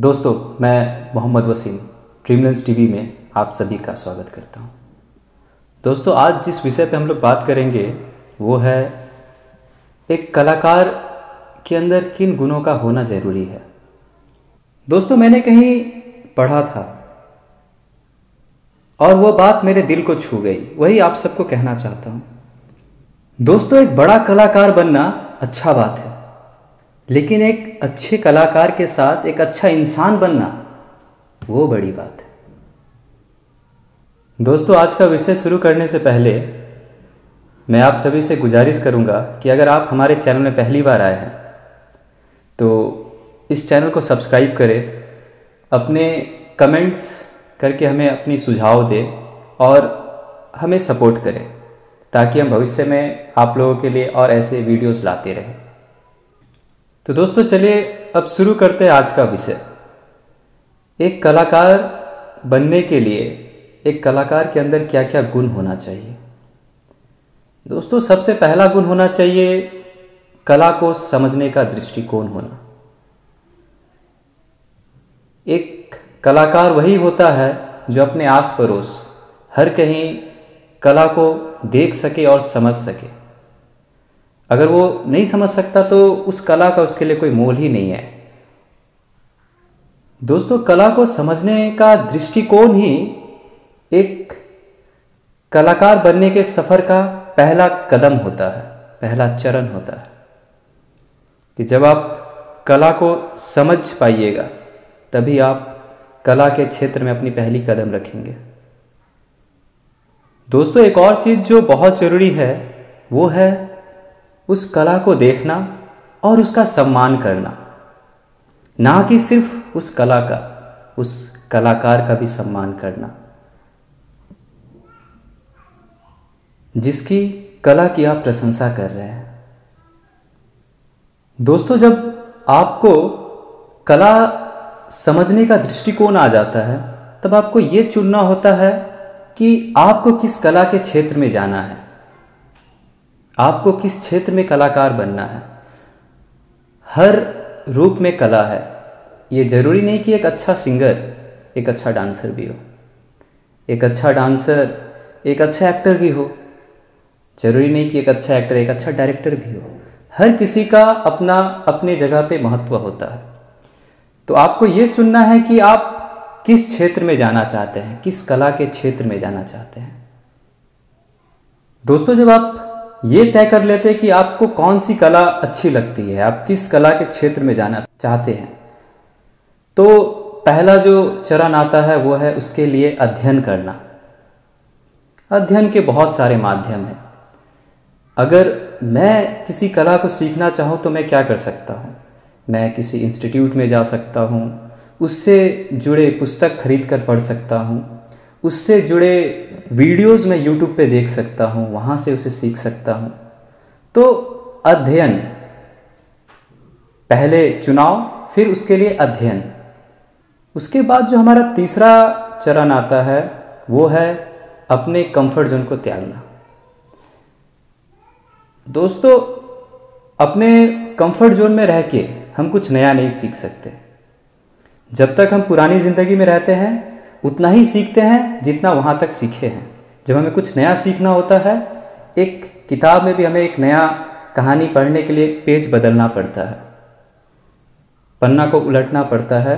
दोस्तों, मैं मोहम्मद वसीम ड्रीमलेंस टीवी में आप सभी का स्वागत करता हूं। दोस्तों, आज जिस विषय पे हम लोग बात करेंगे वो है एक कलाकार के अंदर किन गुणों का होना ज़रूरी है। दोस्तों, मैंने कहीं पढ़ा था और वो बात मेरे दिल को छू गई, वही आप सबको कहना चाहता हूँ। दोस्तों, एक बड़ा कलाकार बनना अच्छा बात है, लेकिन एक अच्छे कलाकार के साथ एक अच्छा इंसान बनना वो बड़ी बात है। दोस्तों, आज का विषय शुरू करने से पहले मैं आप सभी से गुजारिश करूंगा कि अगर आप हमारे चैनल में पहली बार आए हैं तो इस चैनल को सब्सक्राइब करें, अपने कमेंट्स करके हमें अपनी सुझाव दें और हमें सपोर्ट करें ताकि हम भविष्य में आप लोगों के लिए और ऐसे वीडियोस लाते रहें। तो दोस्तों, चलिए अब शुरू करते हैं आज का विषय। एक कलाकार बनने के लिए एक कलाकार के अंदर क्या क्या गुण होना चाहिए। दोस्तों, सबसे पहला गुण होना चाहिए कला को समझने का दृष्टिकोण होना। एक कलाकार वही होता है जो अपने आस पड़ोस हर कहीं कला को देख सके और समझ सके। अगर वो नहीं समझ सकता तो उस कला का उसके लिए कोई मोल ही नहीं है। दोस्तों, कला को समझने का दृष्टिकोण ही एक कलाकार बनने के सफर का पहला कदम होता है, पहला चरण होता है कि जब आप कला को समझ पाइएगा तभी आप कला के क्षेत्र में अपनी पहली कदम रखेंगे। दोस्तों, एक और चीज़ जो बहुत ज़रूरी है वो है उस कला को देखना और उसका सम्मान करना, ना कि सिर्फ उस कला का, उस कलाकार का भी सम्मान करना जिसकी कला की आप प्रशंसा कर रहे हैं। दोस्तों, जब आपको कला समझने का दृष्टिकोण आ जाता है तब आपको ये चुनना होता है कि आपको किस कला के क्षेत्र में जाना है, आपको किस क्षेत्र में कलाकार बनना है। हर रूप में कला है। ये ज़रूरी नहीं कि एक अच्छा सिंगर एक अच्छा डांसर भी हो, एक अच्छा डांसर एक अच्छा एक्टर भी हो। ज़रूरी नहीं कि एक अच्छा एक्टर एक अच्छा डायरेक्टर भी हो। हर किसी का अपना अपने जगह पे महत्व होता है। तो आपको ये चुनना है कि आप किस क्षेत्र में जाना चाहते हैं, किस कला के क्षेत्र में जाना चाहते हैं। दोस्तों, जब आप ये तय कर लेते हैं कि आपको कौन सी कला अच्छी लगती है, आप किस कला के क्षेत्र में जाना चाहते हैं, तो पहला जो चरण आता है वो है उसके लिए अध्ययन करना। अध्ययन के बहुत सारे माध्यम हैं। अगर मैं किसी कला को सीखना चाहूँ तो मैं क्या कर सकता हूँ? मैं किसी इंस्टीट्यूट में जा सकता हूँ, उससे जुड़े पुस्तक खरीद कर पढ़ सकता हूँ, उससे जुड़े वीडियोस मैं यूट्यूब पे देख सकता हूँ, वहाँ से उसे सीख सकता हूँ। तो अध्ययन, पहले चुनाव, फिर उसके लिए अध्ययन। उसके बाद जो हमारा तीसरा चरण आता है वो है अपने कंफर्ट जोन को त्यागना। दोस्तों, अपने कंफर्ट जोन में रह के हम कुछ नया नहीं सीख सकते। जब तक हम पुरानी ज़िंदगी में रहते हैं उतना ही सीखते हैं जितना वहाँ तक सीखे हैं। जब हमें कुछ नया सीखना होता है, एक किताब में भी हमें एक नया कहानी पढ़ने के लिए पेज बदलना पड़ता है, पन्ना को उलटना पड़ता है,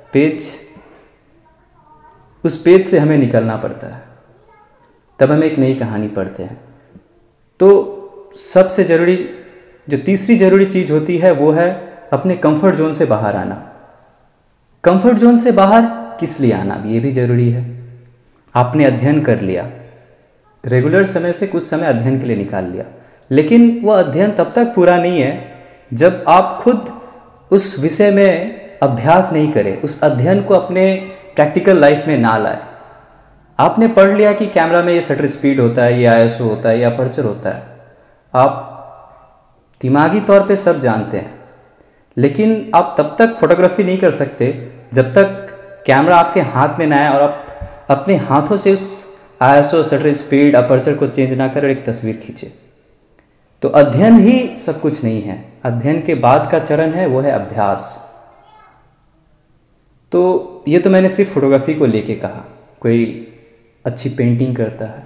उस पेज से हमें निकलना पड़ता है, तब हम एक नई कहानी पढ़ते हैं। तो सबसे ज़रूरी जो तीसरी ज़रूरी चीज़ होती है वो है अपने कंफर्ट जोन से बाहर आना। कंफर्ट जोन से बाहर किस लिए आना, ये भी ज़रूरी है। आपने अध्ययन कर लिया, रेगुलर समय से कुछ समय अध्ययन के लिए निकाल लिया, लेकिन वह अध्ययन तब तक पूरा नहीं है जब आप खुद उस विषय में अभ्यास नहीं करें, उस अध्ययन को अपने प्रैक्टिकल लाइफ में ना लाए। आपने पढ़ लिया कि कैमरा में ये शटर स्पीड होता है, ये आईएसओ होता है, ये अपर्चर होता है, आप दिमागी तौर पे सब जानते हैं, लेकिन आप तब तक फोटोग्राफी नहीं कर सकते जब तक कैमरा आपके हाथ में ना आए और आप अपने हाथों से उस आईएसओ, शटर स्पीड, अपर्चर को चेंज ना कर एक तस्वीर खींचे। तो अध्ययन ही सब कुछ नहीं है। अध्ययन के बाद का चरण है वो है अभ्यास। तो ये तो मैंने सिर्फ फोटोग्राफी को लेके कहा। कोई अच्छी पेंटिंग करता है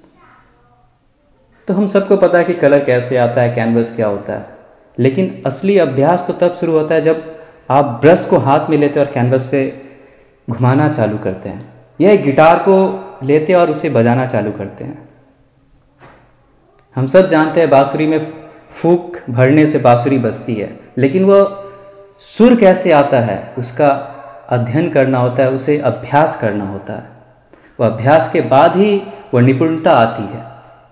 तो हम सबको पता है कि कलर कैसे आता है, कैनवस क्या होता है, लेकिन असली अभ्यास तो तब शुरू होता है जब आप ब्रश को हाथ में लेते और कैनवस पे घुमाना चालू करते हैं, या एक गिटार को लेते और उसे बजाना चालू करते हैं। हम सब जानते हैं बांसुरी में फूंक भरने से बांसुरी बजती है, लेकिन वह सुर कैसे आता है उसका अध्ययन करना होता है, उसे अभ्यास करना होता है। वह अभ्यास के बाद ही वह निपुणता आती है।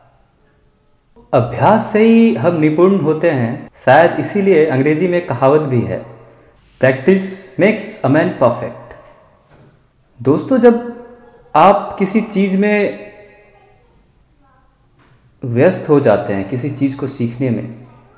अभ्यास से ही हम निपुण होते हैं। शायद इसीलिए अंग्रेजी में कहावत भी है, practice makes a man perfect. दोस्तों, जब आप किसी चीज में व्यस्त हो जाते हैं, किसी चीज को सीखने में,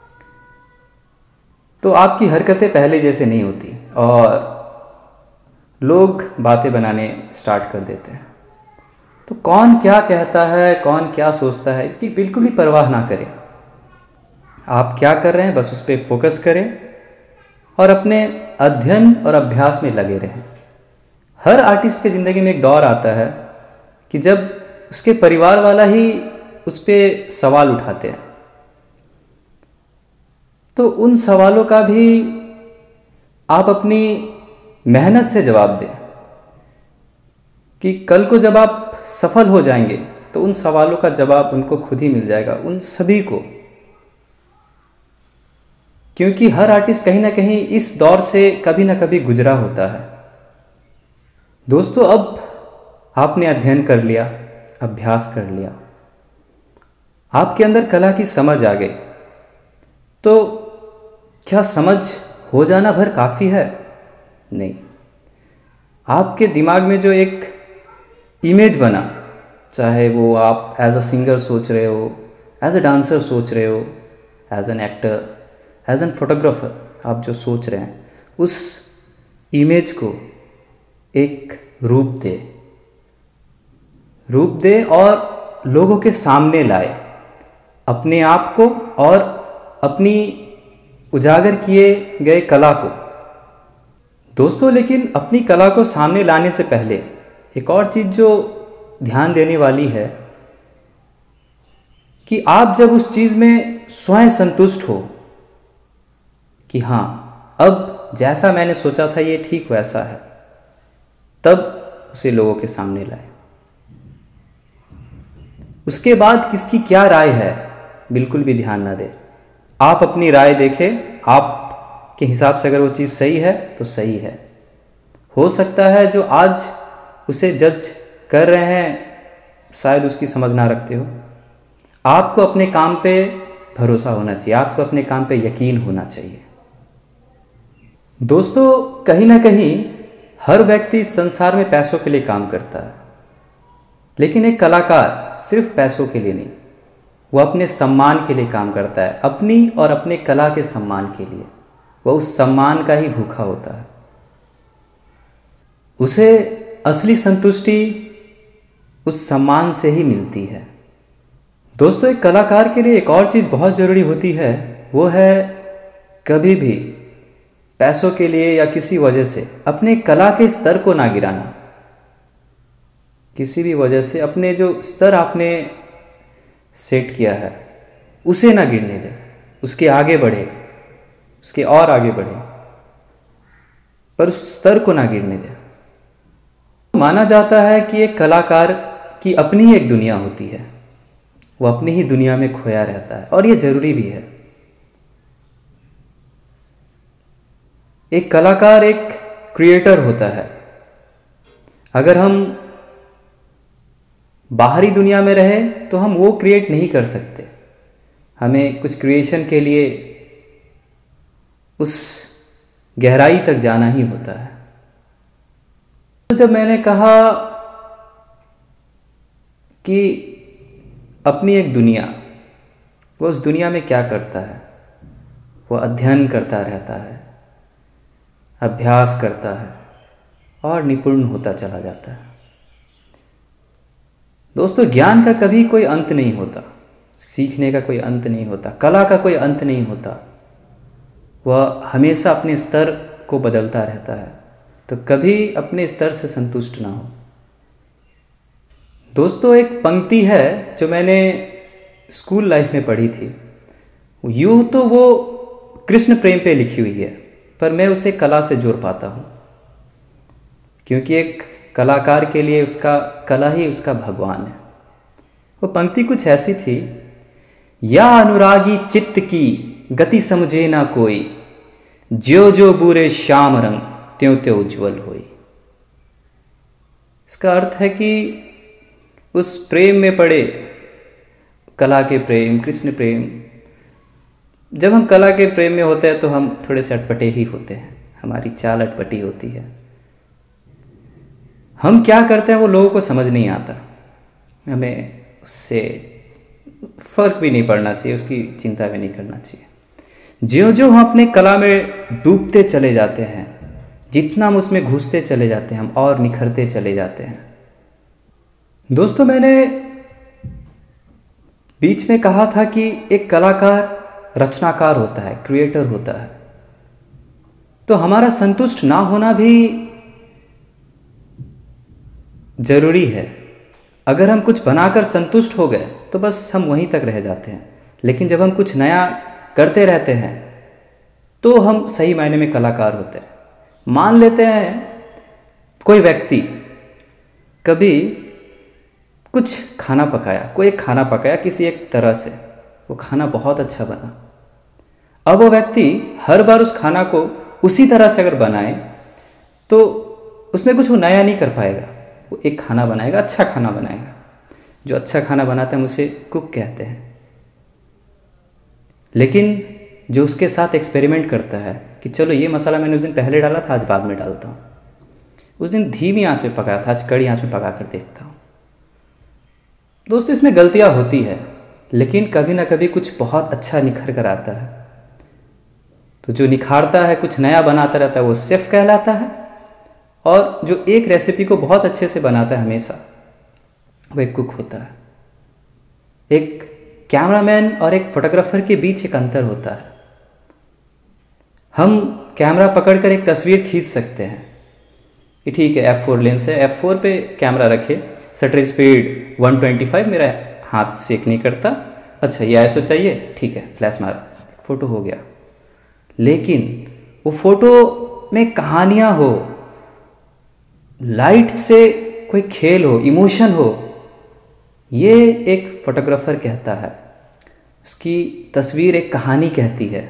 तो आपकी हरकतें पहले जैसे नहीं होती और लोग बातें बनाने स्टार्ट कर देते हैं। तो कौन क्या कहता है, कौन क्या सोचता है, इसकी बिल्कुल भी परवाह ना करें। आप क्या कर रहे हैं बस उस पर फोकस करें और अपने अध्ययन और अभ्यास में लगे रहें। हर आर्टिस्ट की ज़िंदगी में एक दौर आता है कि जब उसके परिवार वाला ही उस पर सवाल उठाते हैं, तो उन सवालों का भी आप अपनी मेहनत से जवाब दें कि कल को जब आप सफल हो जाएंगे तो उन सवालों का जवाब उनको खुद ही मिल जाएगा, उन सभी को। क्योंकि हर आर्टिस्ट कहीं ना कहीं इस दौर से कभी ना कभी गुजरा होता है। दोस्तों, अब आपने अध्ययन कर लिया, अभ्यास कर लिया, आपके अंदर कला की समझ आ गई, तो क्या समझ हो जाना भर काफ़ी है? नहीं। आपके दिमाग में जो एक इमेज बना, चाहे वो आप एज अ सिंगर सोच रहे हो, एज अ डांसर सोच रहे हो, as an actor, as an photographer, आप जो सोच रहे हैं, उस इमेज को एक रूप दे और लोगों के सामने लाए, अपने आप को और अपनी उजागर किए गए कला को। दोस्तों, लेकिन अपनी कला को सामने लाने से पहले एक और चीज़ जो ध्यान देने वाली है कि आप जब उस चीज़ में स्वयं संतुष्ट हो कि हाँ, अब जैसा मैंने सोचा था ये ठीक वैसा है, तब उसे लोगों के सामने लाए। उसके बाद किसकी क्या राय है बिल्कुल भी ध्यान ना दे। आप अपनी राय देखें, आप के हिसाब से अगर वो चीज़ सही है तो सही है। हो सकता है जो आज उसे जज कर रहे हैं शायद उसकी समझ ना रखते हो। आपको अपने काम पे भरोसा होना चाहिए, आपको अपने काम पे यकीन होना चाहिए। दोस्तों, कहीं ना कहीं हर व्यक्ति इस संसार में पैसों के लिए काम करता है, लेकिन एक कलाकार सिर्फ पैसों के लिए नहीं, वो अपने सम्मान के लिए काम करता है, अपनी और अपने कला के सम्मान के लिए। वह उस सम्मान का ही भूखा होता है। उसे असली संतुष्टि उस सम्मान से ही मिलती है। दोस्तों, एक कलाकार के लिए एक और चीज़ बहुत ज़रूरी होती है, वो है कभी भी पैसों के लिए या किसी वजह से अपने कला के स्तर को ना गिराना। किसी भी वजह से अपने जो स्तर आपने सेट किया है उसे ना गिरने दें, उसके आगे बढ़े, उसके और आगे बढ़े, पर उस स्तर को ना गिरने दें। माना जाता है कि एक कलाकार की अपनी ही एक दुनिया होती है, वो अपनी ही दुनिया में खोया रहता है, और ये जरूरी भी है। एक कलाकार एक क्रिएटर होता है। अगर हम बाहरी दुनिया में रहे तो हम वो क्रिएट नहीं कर सकते। हमें कुछ क्रिएशन के लिए उस गहराई तक जाना ही होता है। तो जब मैंने कहा कि अपनी एक दुनिया, वो उस दुनिया में क्या करता है, वो अध्ययन करता रहता है, अभ्यास करता है और निपुण होता चला जाता है। दोस्तों, ज्ञान का कभी कोई अंत नहीं होता, सीखने का कोई अंत नहीं होता, कला का कोई अंत नहीं होता। वह हमेशा अपने स्तर को बदलता रहता है। तो कभी अपने स्तर से संतुष्ट ना हो। दोस्तों, एक पंक्ति है जो मैंने स्कूल लाइफ में पढ़ी थी। यूँ तो वो कृष्ण प्रेम पे लिखी हुई है, पर मैं उसे कला से जोड़ पाता हूँ, क्योंकि एक कलाकार के लिए उसका कला ही उसका भगवान है। वो पंक्ति कुछ ऐसी थी, या अनुरागी चित्त की गति समझे ना कोई, ज्यो ज्यो बुरे श्याम रंग त्यों त्यों उज्ज्वल होई। इसका अर्थ है कि उस प्रेम में पड़े, कला के प्रेम, कृष्ण प्रेम, जब हम कला के प्रेम में होते हैं तो हम थोड़े से अटपटे ही होते हैं, हमारी चाल अटपटी होती है। हम क्या करते हैं वो लोगों को समझ नहीं आता, हमें उससे फर्क भी नहीं पड़ना चाहिए, उसकी चिंता भी नहीं करना चाहिए। ज्यों ज्यों हम अपने कला में डूबते चले जाते हैं, जितना हम उसमें घुसते चले जाते हैं, हम और निखरते चले जाते हैं। दोस्तों, मैंने बीच में कहा था कि एक कलाकार रचनाकार होता है, क्रिएटर होता है, तो हमारा संतुष्ट ना होना भी जरूरी है। अगर हम कुछ बनाकर संतुष्ट हो गए तो बस हम वहीं तक रह जाते हैं, लेकिन जब हम कुछ नया करते रहते हैं तो हम सही मायने में कलाकार होते हैं। मान लेते हैं कोई व्यक्ति कभी कुछ खाना पकाया, कोई एक खाना पकाया किसी एक तरह से, वो खाना बहुत अच्छा बना। अब वो व्यक्ति हर बार उस खाना को उसी तरह से अगर बनाए तो उसमें कुछ वो नया नहीं कर पाएगा। वो एक खाना बनाएगा, अच्छा खाना बनाएगा। जो अच्छा खाना बनाते हैं उसे कुक कहते हैं। लेकिन जो उसके साथ एक्सपेरिमेंट करता है कि चलो ये मसाला मैंने उस दिन पहले डाला था, आज बाद में डालता हूँ, उस दिन धीमी आंच पे पकाया था, आज कड़ी आंच में पका कर देखता हूँ। दोस्तों, इसमें गलतियाँ होती है, लेकिन कभी ना कभी कुछ बहुत अच्छा निखर कर आता है। तो जो निखारता है, कुछ नया बनाता रहता है, वो शेफ कहलाता है। और जो एक रेसिपी को बहुत अच्छे से बनाता है हमेशा, वो एक कुक होता है। एक कैमरामैन और एक फोटोग्राफर के बीच एक अंतर होता है। हम कैमरा पकड़कर एक तस्वीर खींच सकते हैं कि ठीक है, f4 लेंस है, f4 पे कैमरा रखे, शटर स्पीड 125, मेरा हाथ सेक नहीं करता, अच्छा ये ISO चाहिए, ठीक है, फ्लैश मारा, फोटो हो गया। लेकिन वो फोटो में कहानियाँ हो, लाइट से कोई खेल हो, इमोशन हो, ये एक फोटोग्राफर कहता है। उसकी तस्वीर एक कहानी कहती है।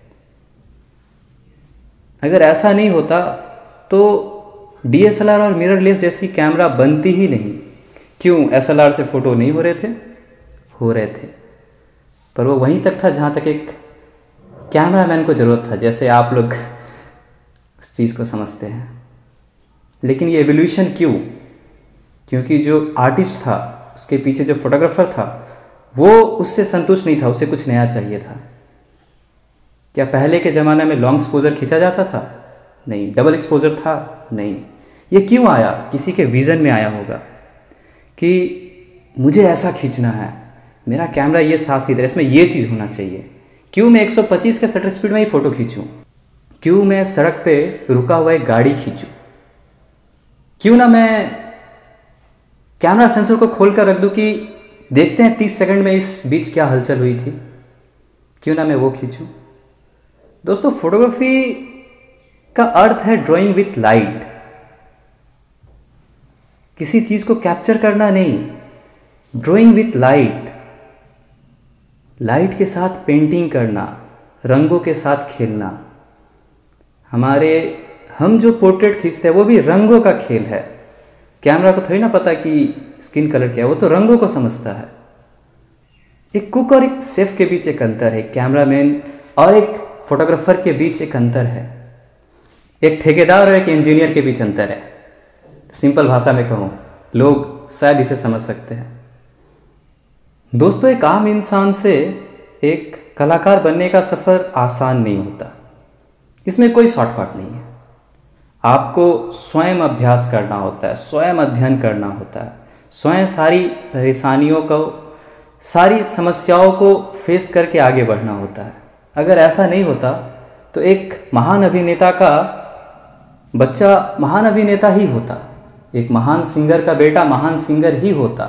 अगर ऐसा नहीं होता तो DSLR और मिररलेस जैसी कैमरा बनती ही नहीं। क्यों? SLR से फ़ोटो नहीं हो रहे थे? हो रहे थे, पर वो वहीं तक था जहाँ तक एक कैमरामैन को ज़रूरत था, जैसे आप लोग उस चीज़ को समझते हैं। लेकिन ये एवोल्यूशन क्यों? क्योंकि जो आर्टिस्ट था, उसके पीछे जो फोटोग्राफर था, वो उससे संतुष्ट नहीं था, उसे कुछ नया चाहिए था। क्या पहले के ज़माने में लॉन्ग एक्सपोजर खींचा जाता था? नहीं। डबल एक्सपोजर था? नहीं। ये क्यों आया? किसी के विज़न में आया होगा कि मुझे ऐसा खींचना है, मेरा कैमरा ये साफ इधर, इसमें ये चीज़ होना चाहिए। क्यों मैं 125 के शटर स्पीड में ही फ़ोटो खींचूँ? क्यों मैं सड़क पे रुका हुआ एक गाड़ी खींचूँ? क्यों ना मैं कैमरा सेंसर को खोल कर रख दूँ कि देखते हैं 30 सेकंड में इस बीच क्या हलचल हुई थी? क्यों ना मैं वो खींचूँ? दोस्तों, फोटोग्राफी का अर्थ है ड्राइंग विथ लाइट। किसी चीज़ को कैप्चर करना नहीं, ड्राइंग विथ लाइट। लाइट के साथ पेंटिंग करना, रंगों के साथ खेलना। हम जो पोर्ट्रेट खींचते हैं वो भी रंगों का खेल है। कैमरा को थोड़ी ना पता कि स्किन कलर क्या है, वो तो रंगों को समझता है। एक कुक और एक शेफ के बीच एक अंतर है, एक कैमरामैन और एक फोटोग्राफर के बीच एक अंतर है, एक ठेकेदार और एक इंजीनियर के बीच अंतर है। सिंपल भाषा में कहूँ, लोग शायद इसे समझ सकते हैं। दोस्तों, एक आम इंसान से एक कलाकार बनने का सफ़र आसान नहीं होता। इसमें कोई शॉर्टकट नहीं है। आपको स्वयं अभ्यास करना होता है, स्वयं अध्ययन करना होता है, स्वयं सारी परेशानियों को, सारी समस्याओं को फेस करके आगे बढ़ना होता है। अगर ऐसा नहीं होता तो एक महान अभिनेता का बच्चा महान अभिनेता ही होता, एक महान सिंगर का बेटा महान सिंगर ही होता।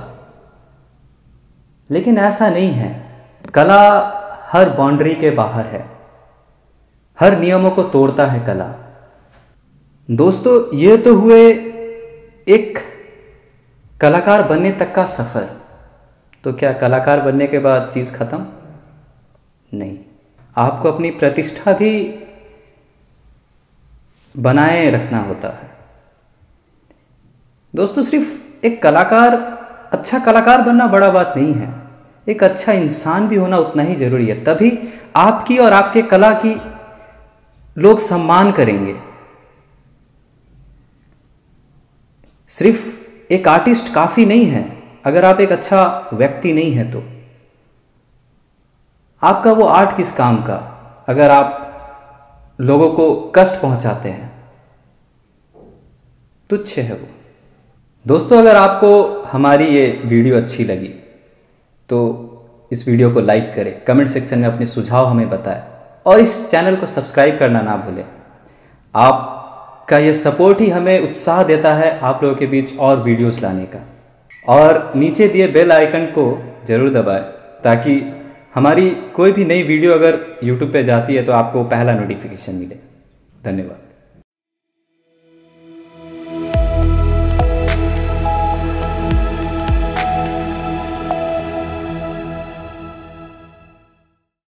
लेकिन ऐसा नहीं है। कला हर बाउंड्री के बाहर है, हर नियमों को तोड़ता है कला। दोस्तों, ये तो हुए एक कलाकार बनने तक का सफ़र। तो क्या कलाकार बनने के बाद चीज़ ख़त्म? नहीं, आपको अपनी प्रतिष्ठा भी बनाए रखना होता है। दोस्तों, सिर्फ एक कलाकार, अच्छा कलाकार बनना बड़ा बात नहीं है, एक अच्छा इंसान भी होना उतना ही जरूरी है। तभी आपकी और आपके कला की लोग सम्मान करेंगे। सिर्फ एक आर्टिस्ट काफ़ी नहीं है। अगर आप एक अच्छा व्यक्ति नहीं है तो आपका वो आर्ट किस काम का, अगर आप लोगों को कष्ट पहुंचाते हैं? तुच्छ है वो। दोस्तों, अगर आपको हमारी ये वीडियो अच्छी लगी तो इस वीडियो को लाइक करें, कमेंट सेक्शन में अपने सुझाव हमें बताएं और इस चैनल को सब्सक्राइब करना ना भूलें। आपका ये सपोर्ट ही हमें उत्साह देता है आप लोगों के बीच और वीडियोस लाने का। और नीचे दिए बेल आइकन को ज़रूर दबाएं ताकि हमारी कोई भी नई वीडियो अगर YouTube पे जाती है तो आपको पहला नोटिफिकेशन मिले। धन्यवाद।